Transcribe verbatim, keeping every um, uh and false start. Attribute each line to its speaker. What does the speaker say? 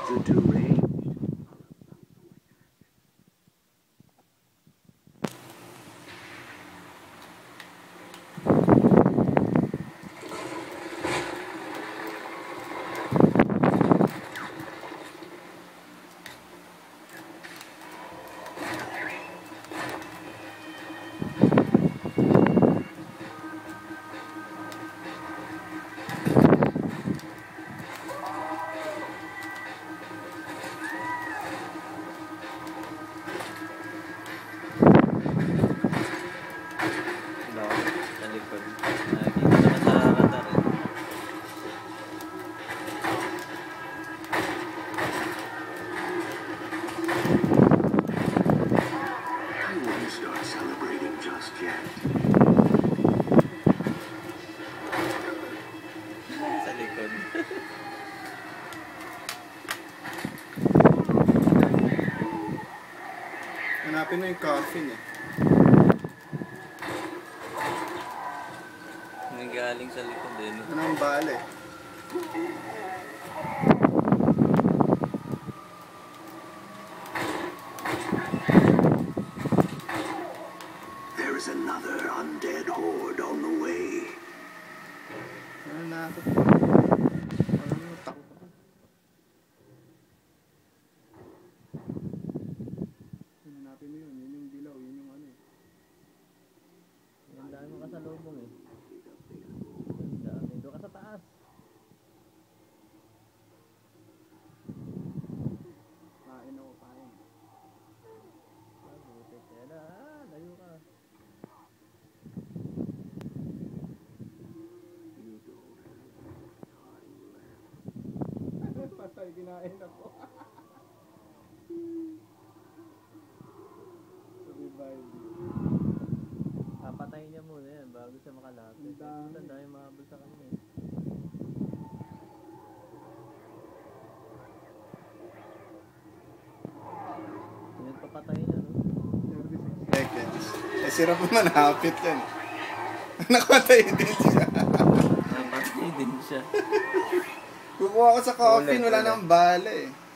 Speaker 1: the deranged.
Speaker 2: Hanapin mo yung coffin eh.
Speaker 3: Nanggaling sa likod din.
Speaker 2: Ano ang bale?
Speaker 1: There is another undead horde on the way.
Speaker 2: Ano na ako? Ano takot ako? Hanapin mo yun. Yun yung dilaw. Yun yung ano eh.
Speaker 3: Yan dami mo kasalubong eh. Yan dami. Doon ka sa taas.
Speaker 2: Kain ako, kain.
Speaker 3: Mabuti. Kaya na, ah, layo ka.
Speaker 2: Patay, kinain ako. Revive.
Speaker 3: Papatayin niya muna yan bago siya makalapit.
Speaker 2: Ang dami.
Speaker 3: Ang dami mahabol sa kanya eh. Yan papatayin niya no?
Speaker 2: thirty-six seconds. Eh, sira pa manapit yan. Nakatay din siya.
Speaker 3: Napatay din siya.
Speaker 2: Kukuha ko sa coffin,
Speaker 3: Ulit,
Speaker 2: wala
Speaker 3: ulit.
Speaker 2: nang bala eh.